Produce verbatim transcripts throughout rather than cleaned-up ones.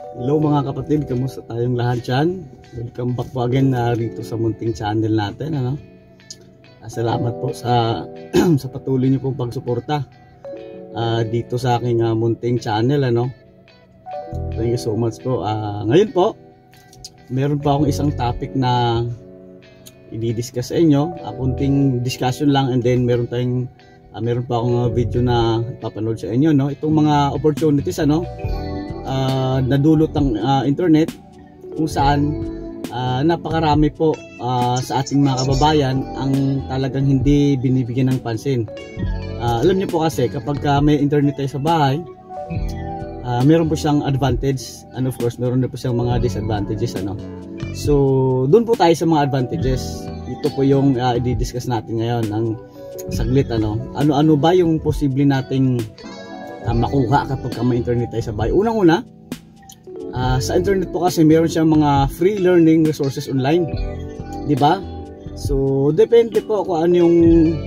Hello mga kapatid, kamusta tayong lahat dyan? Welcome back po again na uh, rito sa munting channel natin, ano? Uh, salamat po sa sa patuloy niyo pong pagsuporta uh, dito sa aking uh, munting channel, ano? Thank you so much po. Uh, ngayon po, meron pa akong isang topic na i-discuss sa inyo. Uh, kunting discussion lang, and then meron tayong uh, meron pa akong uh, video na ipapanood sa inyo, no? Itong mga opportunities, ano? Uh, nadulot ng uh, internet kung saan uh, napakarami po uh, sa ating mga kababayan ang talagang hindi binibigyan ng pansin. Uh, alam niyo po kasi kapag uh, may internet tayo sa bahay, uh, meron po siyang advantage, and of course meron din po siyang mga disadvantages, ano. So doon po tayo sa mga advantages. Ito po yung uh, i-discuss natin ngayon ng saglit, ano. Ano-ano ba yung posible nating Uh, makuha kapag may internet tayo sa bahay. Unang-una, uh, sa internet po kasi meron siyang mga free learning resources online, di ba? So depende po kung ano yung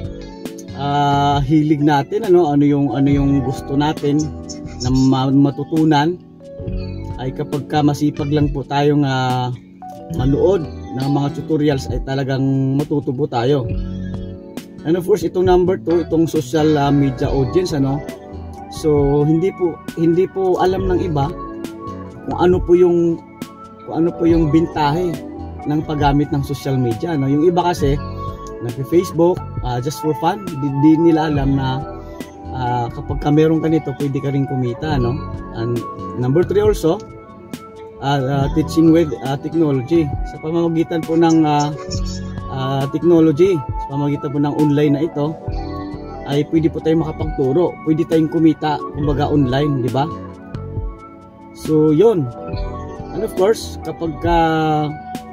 uh, hilig natin, ano ano yung ano yung gusto natin na matutunan. Ay kapag ka masipag lang po tayong uh, manood ng mga tutorials, ay talagang matuto po tayo. And of course, itong number two, itong social uh, media audience, ano. So hindi po hindi po alam ng iba kung ano po yung kung ano po yung bintahe ng paggamit ng social media, no? Yung iba kasi nagfe-Facebook uh, just for fun, di, di nila alam na uh, kapag ka meron ka nito, pwede ka rin kumita, no? And number three also, uh, uh, teaching with uh, technology. Sa pamamagitan po ng uh, uh, technology, sa pamamagitan po ng online na ito, ay pwede po tayong makapagturo, pwede tayong kumita kumbaga online, di ba? So yun. And of course, kapag uh,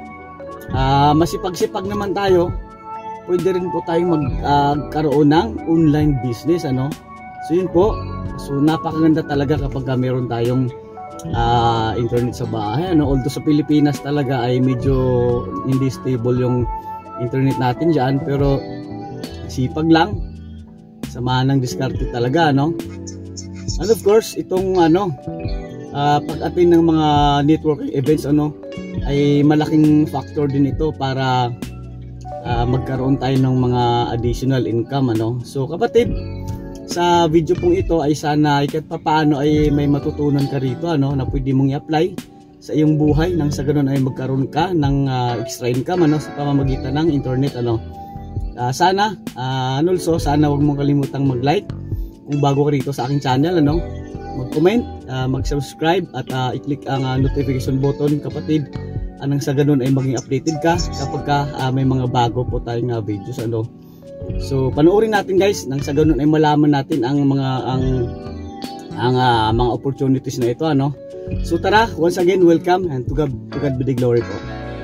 uh, masipag-sipag naman tayo, pwede rin po tayong magkaroon uh, ng online business, ano. So yun po. So napakaganda talaga kapag uh, meron tayong uh, internet sa bahay, ano. Although sa Pilipinas talaga ay medyo hindi stable yung internet natin dyan, pero sipag lang, samahan ng diskarte talaga, no? And of course, itong ano, uh, pag-attend ng mga networking events, ano, ay malaking factor din ito para uh, magkaroon tayo ng mga additional income, ano. So kapatid, sa video pong ito ay sana kahit papaano ay may matutunan ka rito, ano, na pwede mong i-apply sa iyong buhay nang sa ganun ay magkaroon ka ng uh, extra income, ano, sa pamamagitan ng internet, ano. Uh, sana, uh, and also sana huwag mong kalimutang mag-like kung bago ka rito sa aking channel, ano, mag-comment, uh, mag-subscribe at uh, i-click ang uh, notification button, kapatid, anang sa ganun ay maging updated ka kapag ka, uh, may mga bago po tayong uh, videos, ano. So panoorin natin guys, nang sa ganun ay malaman natin ang mga ang ang uh, mga opportunities na ito, ano. So tara, once again, welcome, and to God, to God be the glory po.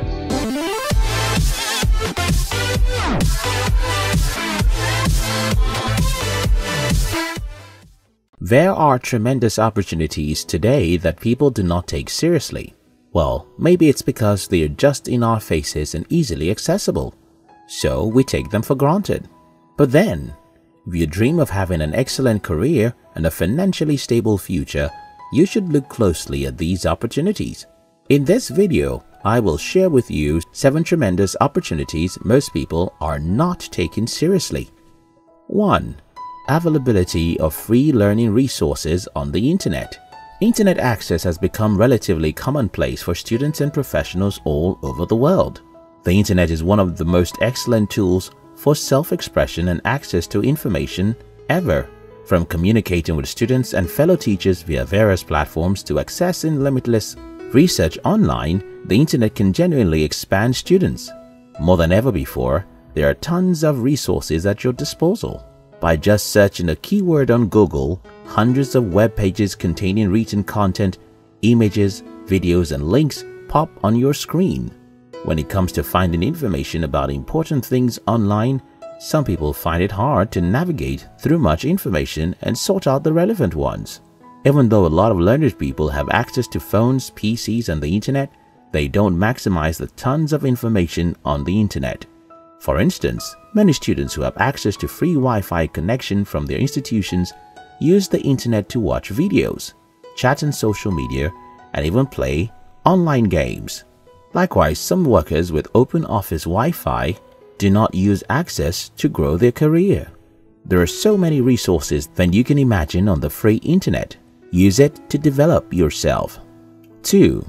There are tremendous opportunities today that people do not take seriously. Well, maybe it's because they are just in our faces and easily accessible, so we take them for granted. But then, if you dream of having an excellent career and a financially stable future, you should look closely at these opportunities. In this video, I will share with you seven tremendous opportunities most people are not taking seriously. one. Availability of free learning resources on the internet. Internet access has become relatively commonplace for students and professionals all over the world. The internet is one of the most excellent tools for self-expression and access to information ever. From communicating with students and fellow teachers via various platforms to accessing limitless research online, the internet can genuinely expand students. More than ever before, there are tons of resources at your disposal. By just searching a keyword on Google, hundreds of web pages containing written content, images, videos, and links pop on your screen. When it comes to finding information about important things online, some people find it hard to navigate through much information and sort out the relevant ones. Even though a lot of learned people have access to phones, P Cs, and the internet, they don't maximize the tons of information on the internet. For instance, many students who have access to free Wi-Fi connection from their institutions use the internet to watch videos, chat on social media, and even play online games. Likewise, some workers with open office Wi-Fi do not use access to grow their career. There are so many resources than you can imagine on the free internet. Use it to develop yourself. two.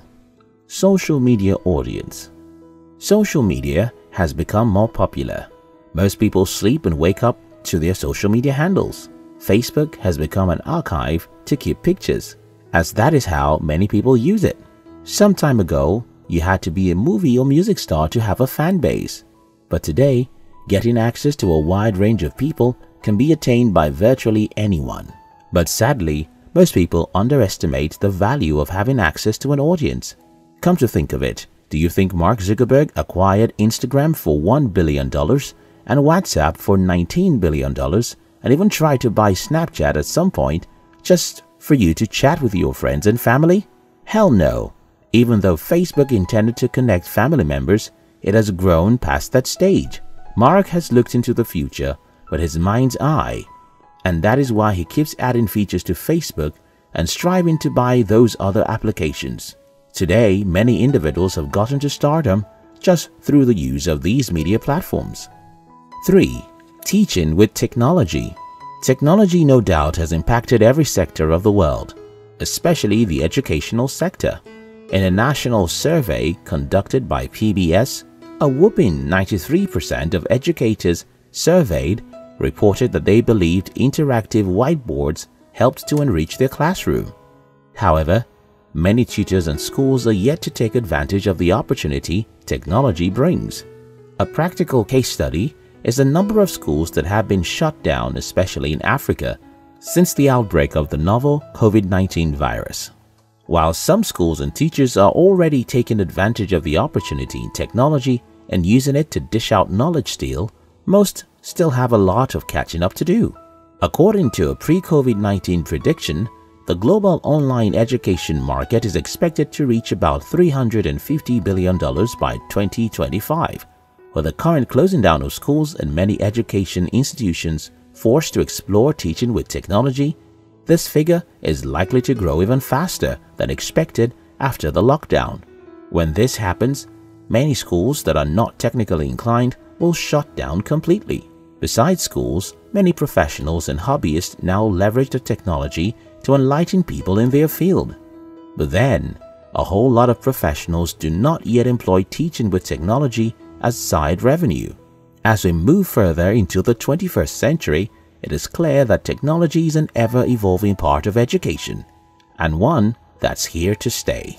Social media audience. Social media has become more popular. Most people sleep and wake up to their social media handles. Facebook has become an archive to keep pictures, as that is how many people use it. Some time ago, you had to be a movie or music star to have a fan base. But today, getting access to a wide range of people can be attained by virtually anyone. But sadly, most people underestimate the value of having access to an audience. Come to think of it, do you think Mark Zuckerberg acquired Instagram for one billion dollars and WhatsApp for nineteen billion dollars and even tried to buy Snapchat at some point just for you to chat with your friends and family? Hell no. Even though Facebook intended to connect family members, it has grown past that stage. Mark has looked into the future with his mind's eye, and that is why he keeps adding features to Facebook and striving to buy those other applications. Today, many individuals have gotten to stardom just through the use of these media platforms. three. Teaching with technology. Technology no doubt has impacted every sector of the world, especially the educational sector. In a national survey conducted by P B S, a whopping ninety-three percent of educators surveyed reported that they believed interactive whiteboards helped to enrich their classroom. However, many tutors and schools are yet to take advantage of the opportunity technology brings. A practical case study is the number of schools that have been shut down, especially in Africa, since the outbreak of the novel COVID nineteen virus. While some schools and teachers are already taking advantage of the opportunity in technology and using it to dish out knowledge steal, most still have a lot of catching up to do. According to a pre-COVID nineteen prediction, the global online education market is expected to reach about three hundred fifty billion dollars by twenty twenty-five. With the current closing down of schools and many education institutions forced to explore teaching with technology, this figure is likely to grow even faster than expected after the lockdown. When this happens, many schools that are not technically inclined will shut down completely. Besides schools, many professionals and hobbyists now leverage the technology to enlighten people in their field. But then, a whole lot of professionals do not yet employ teaching with technology as side revenue. As we move further into the twenty-first century, it is clear that technology is an ever-evolving part of education, and one that's here to stay.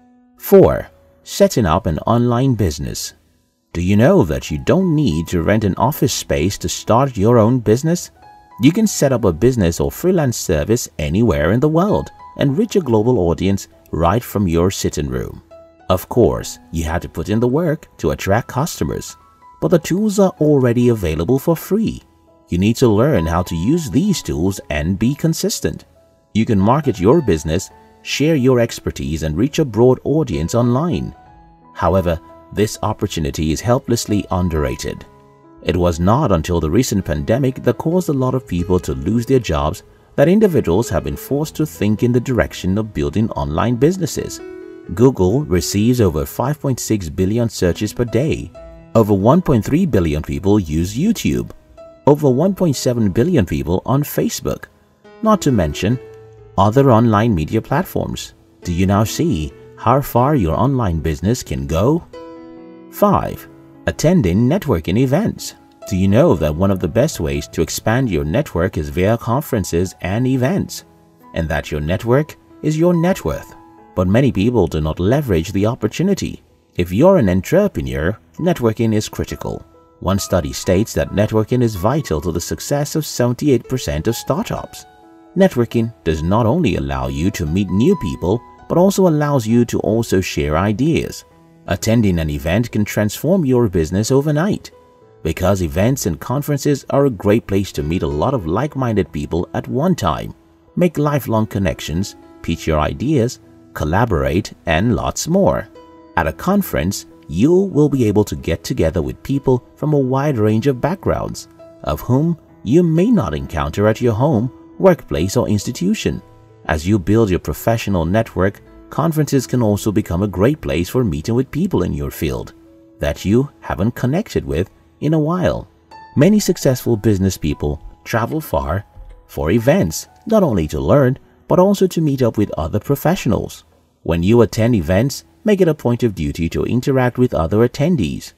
four. Setting up an online business. Do you know that you don't need to rent an office space to start your own business? You can set up a business or freelance service anywhere in the world and reach a global audience right from your sitting room. Of course, you have to put in the work to attract customers, but the tools are already available for free. You need to learn how to use these tools and be consistent. You can market your business, share your expertise, and reach a broad audience online. However, this opportunity is helplessly underrated. It was not until the recent pandemic that caused a lot of people to lose their jobs that individuals have been forced to think in the direction of building online businesses. Google receives over five point six billion searches per day. Over one point three billion people use YouTube. Over one point seven billion people on Facebook. Not to mention other online media platforms. Do you now see how far your online business can go? five. Attending networking events. Do you know that one of the best ways to expand your network is via conferences and events, and that your network is your net worth? But many people do not leverage the opportunity. If you're an entrepreneur, networking is critical. One study states that networking is vital to the success of seventy-eight percent of startups. Networking does not only allow you to meet new people, but also allows you to also share ideas. Attending an event can transform your business overnight, because events and conferences are a great place to meet a lot of like-minded people at one time, make lifelong connections, pitch your ideas, collaborate, and lots more. At a conference, you will be able to get together with people from a wide range of backgrounds, of whom you may not encounter at your home, workplace, or institution. As you build your professional network, conferences can also become a great place for meeting with people in your field that you haven't connected with in a while. Many successful business people travel far for events, not only to learn, but also to meet up with other professionals. When you attend events, make it a point of duty to interact with other attendees.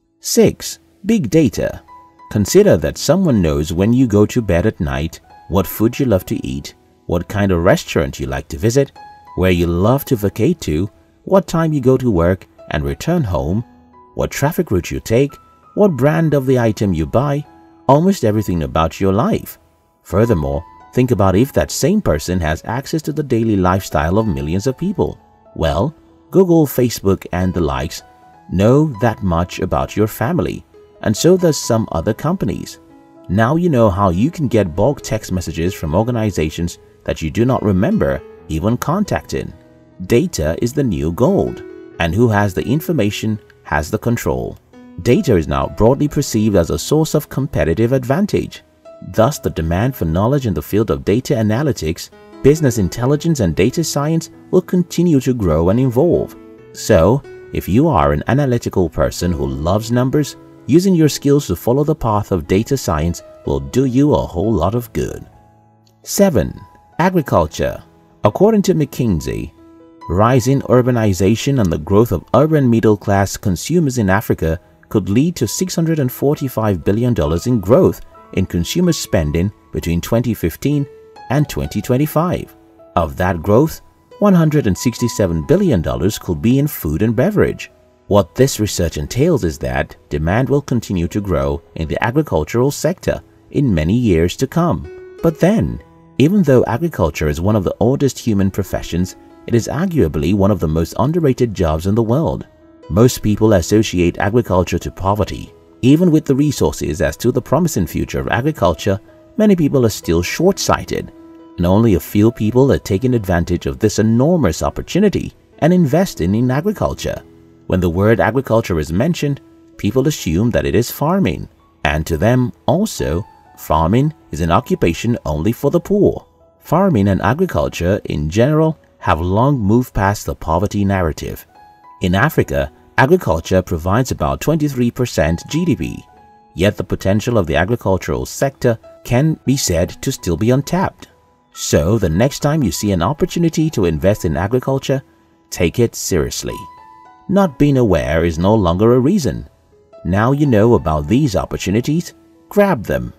six. Big data. Consider that someone knows when you go to bed at night, what food you love to eat, what kind of restaurant you like to visit, where you love to vacate to, what time you go to work and return home, what traffic route you take, what brand of the item you buy, almost everything about your life. Furthermore, think about if that same person has access to the daily lifestyle of millions of people. Well, Google, Facebook, and the likes know that much about your family, and so does some other companies. Now you know how you can get bulk text messages from organizations that you do not remember even contacting. Data is the new gold, and who has the information has the control. Data is now broadly perceived as a source of competitive advantage. Thus, the demand for knowledge in the field of data analytics, business intelligence, and data science will continue to grow and evolve. So, if you are an analytical person who loves numbers, using your skills to follow the path of data science will do you a whole lot of good. seven. Agriculture. According to McKinsey, rising urbanization and the growth of urban middle-class consumers in Africa could lead to six hundred forty-five billion dollars in growth in consumer spending between twenty fifteen and twenty twenty-five. Of that growth, one hundred sixty-seven billion dollars could be in food and beverage. What this research entails is that demand will continue to grow in the agricultural sector in many years to come. But then, even though agriculture is one of the oldest human professions, it is arguably one of the most underrated jobs in the world. Most people associate agriculture to poverty. Even with the resources as to the promising future of agriculture, many people are still short-sighted, and only a few people are taking advantage of this enormous opportunity and investing in agriculture. When the word agriculture is mentioned, people assume that it is farming, and to them also, farming is an occupation only for the poor. Farming and agriculture in general have long moved past the poverty narrative. In Africa, agriculture provides about twenty-three percent G D P, yet the potential of the agricultural sector can be said to still be untapped. So the next time you see an opportunity to invest in agriculture, take it seriously. Not being aware is no longer a reason. Now you know about these opportunities, grab them.